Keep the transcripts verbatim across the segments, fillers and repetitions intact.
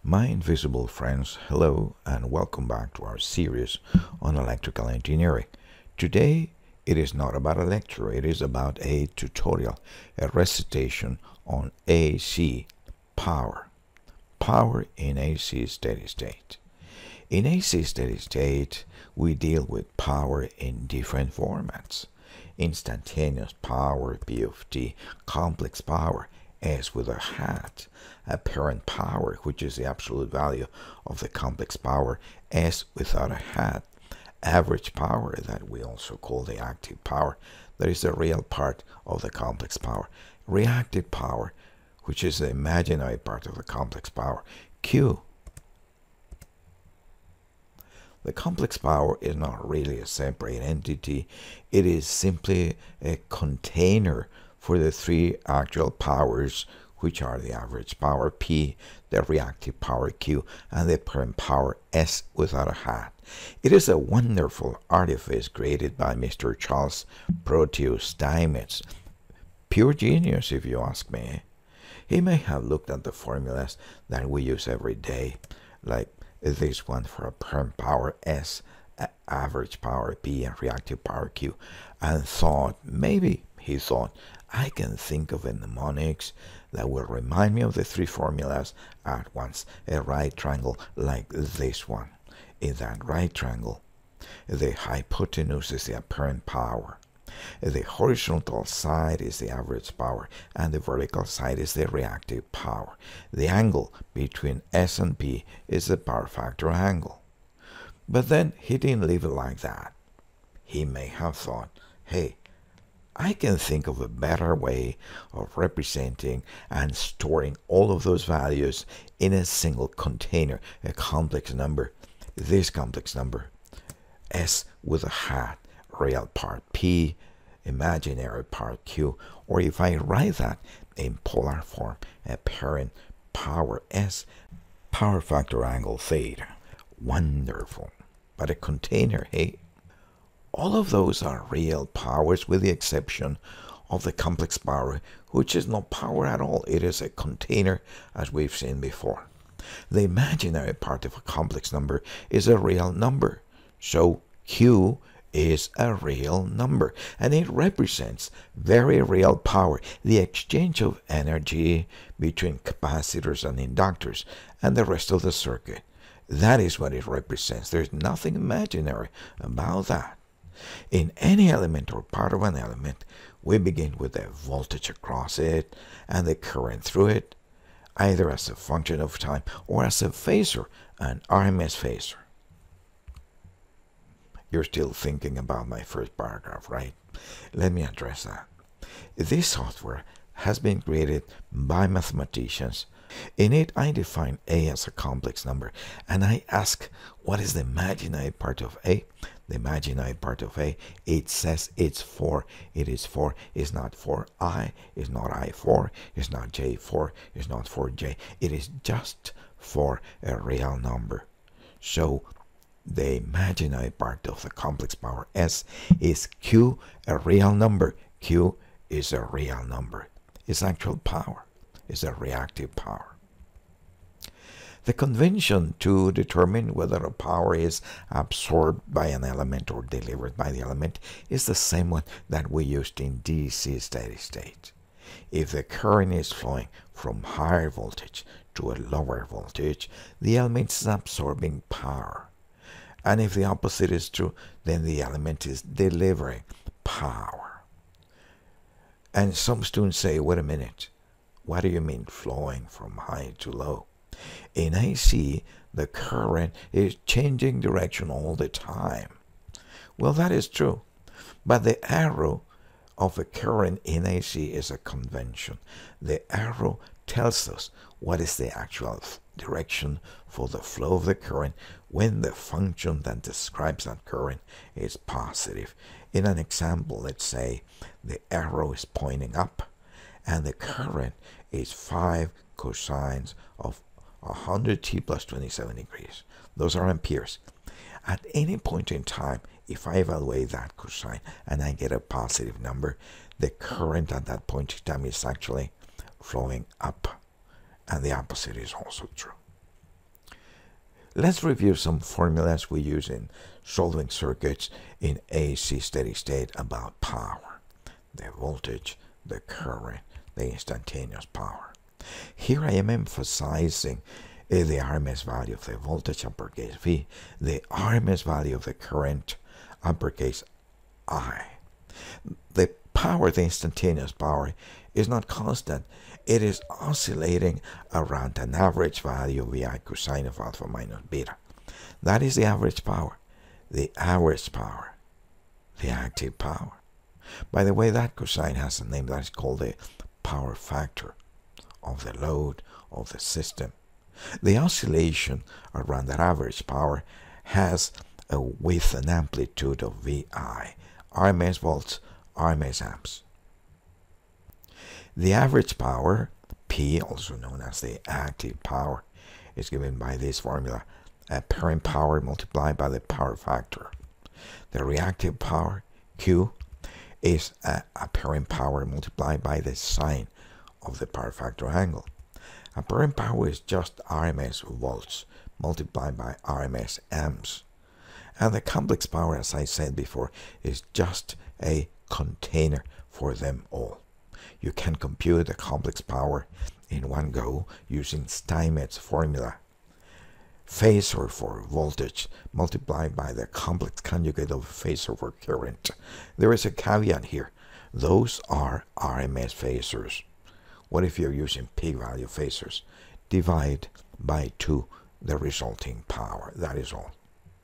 My invisible friends, hello and welcome back to our series on electrical engineering. Today, it is not about a lecture, it is about a tutorial, a recitation on A C power. Power in A C steady state. In A C steady state, we deal with power in different formats. Instantaneous power, P of T, complex power, S with a hat, apparent power, which is the absolute value of the complex power, S without a hat, average power, that we also call the active power, that is the real part of the complex power, reactive power, which is the imaginary part of the complex power, Q. The complex power is not really a separate entity, it is simply a container for the three actual powers, which are the average power P, the reactive power Q, and the apparent power S without a hat. It is a wonderful artifice created by Mister Charles Proteus Steinmetz. Pure genius, if you ask me. He may have looked at the formulas that we use every day, like this one for apparent power S, average power P, and reactive power Q, and thought, maybe he thought, I can think of a mnemonics that will remind me of the three formulas at once. A right triangle like this one. In that right triangle, the hypotenuse is the apparent power. The horizontal side is the average power, and the vertical side is the reactive power. The angle between S and P is the power factor angle. But then he didn't leave it like that. He may have thought, hey, I can think of a better way of representing and storing all of those values in a single container, a complex number. This complex number, S with a hat, real part P, imaginary part Q, or if I write that in polar form, apparent power S, power factor angle theta. Wonderful. But a container, hey? All of those are real powers with the exception of the complex power, which is not power at all. It is a container, as we've seen before. The imaginary part of a complex number is a real number. So Q is a real number, and it represents very real power, the exchange of energy between capacitors and inductors and the rest of the circuit. That is what it represents. There's nothing imaginary about that. In any element or part of an element, we begin with the voltage across it and the current through it, either as a function of time or as a phasor, an R M S phasor. You're still thinking about my first paragraph, right? Let me address that. This software has been created by mathematicians. In it, I define A as a complex number, and I ask, what is the imaginary part of A? The imaginary part of A, it says it's four. It is four. It's not four I. It's not I four. It's not J four. It's not four J. It is just for a real number. So the imaginary part of the complex power S is Q, a real number. Q is a real number. It's actual power. It's a reactive power. The convention to determine whether a power is absorbed by an element or delivered by the element is the same one that we used in D C steady state. If the current is flowing from higher voltage to a lower voltage, the element is absorbing power. And if the opposite is true, then the element is delivering power. And some students say, wait a minute, what do you mean flowing from high to low? In A C, the current is changing direction all the time. Well, that is true. But the arrow of a current in A C is a convention. The arrow tells us what is the actual direction for the flow of the current when the function that describes that current is positive. In an example, let's say the arrow is pointing up and the current is five cosines of one hundred t plus twenty-seven degrees. Those are amperes. At any point in time, if I evaluate that cosine and I get a positive number, the current at that point in time is actually flowing up. And the opposite is also true. Let's review some formulas we use in solving circuits in A C steady state about power, the voltage, the current, the instantaneous power. Here I am emphasizing uh, the R M S value of the voltage, uppercase V, the R M S value of the current, uppercase I. The power, the instantaneous power, is not constant. It is oscillating around an average value of Vi cosine of alpha minus beta. That is the average power, the average power, the active power. By the way, that cosine has a name that is called the power factor of the load of the system. The oscillation around that average power has a width and amplitude of Vi, R M S volts, R M S amps. The average power, P, also known as the active power, is given by this formula, apparent power multiplied by the power factor. The reactive power, Q, is uh, apparent power multiplied by the sine of the power factor angle. Apparent power is just R M S volts multiplied by R M S amps. And the complex power, as I said before, is just a container for them all. You can compute the complex power in one go using Steinmetz's formula. Phasor for voltage multiplied by the complex conjugate of phasor for current. There is a caveat here. Those are R M S phasors. What if you're using peak value phasors? Divide by two the resulting power. That is all.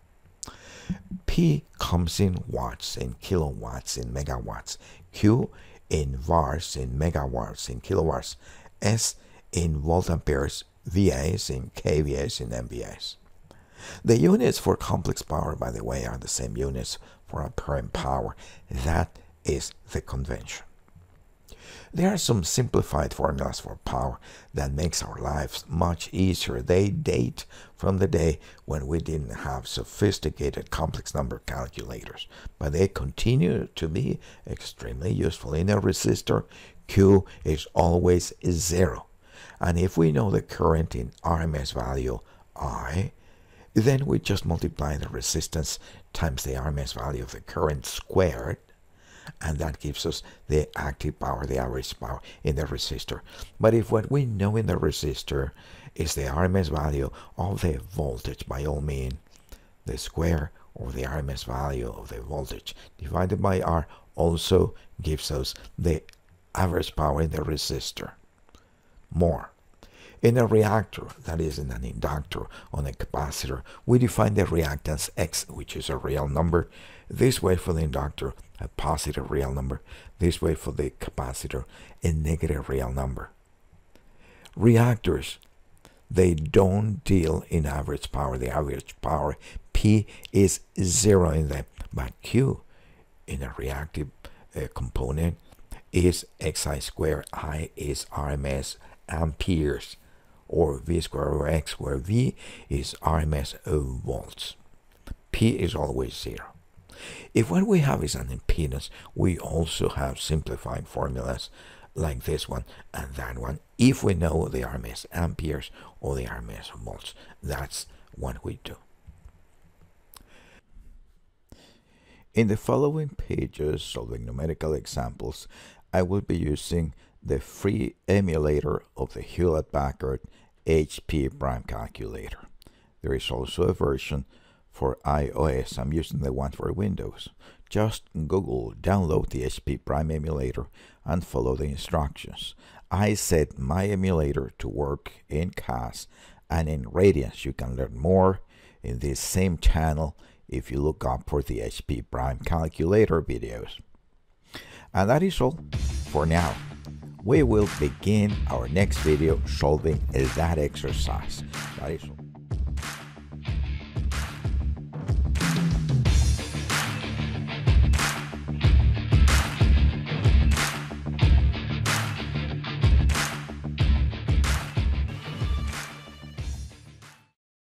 P comes in watts, in kilowatts, in megawatts. Q in vars, in megawatts, in kilowatts. S in volt amperes, V As in K V As, in M V As. The units for complex power, by the way, are the same units for apparent power. That is the convention. There are some simplified formulas for power that makes our lives much easier. They date from the day when we didn't have sophisticated complex number calculators, but they continue to be extremely useful. In a resistor, Q is always zero. And if we know the current in R M S value I, then we just multiply the resistance times the R M S value of the current squared, and that gives us the active power, the average power in the resistor. But if what we know in the resistor is the R M S value of the voltage, by all means, the square or the R M S value of the voltage divided by R also gives us the average power in the resistor. More. In a reactor, that is in an inductor, on a capacitor, we define the reactance X, which is a real number. This way for the inductor, a positive real number. This way for the capacitor, a negative real number. Reactors, they don't deal in average power. The average power, P, is zero in them. But Q, in a reactive uh, component, is Xi squared. I is R M S amperes, or V squared over X, where V is R M S volts. P is always zero. If what we have is an impedance, we also have simplified formulas like this one and that one. If we know the R M S amperes or the R M S volts, that's what we do. In the following pages, solving numerical examples, I will be using the free emulator of the Hewlett-Packard H P Prime calculator. There is also a version for iOS. I'm using the one for Windows. Just Google, download the H P Prime emulator and follow the instructions. I set my emulator to work in C A S and in Radiance. You can learn more in this same channel if you look up for the H P Prime calculator videos. And that is all for now. We will begin our next video solving that exercise. That is all.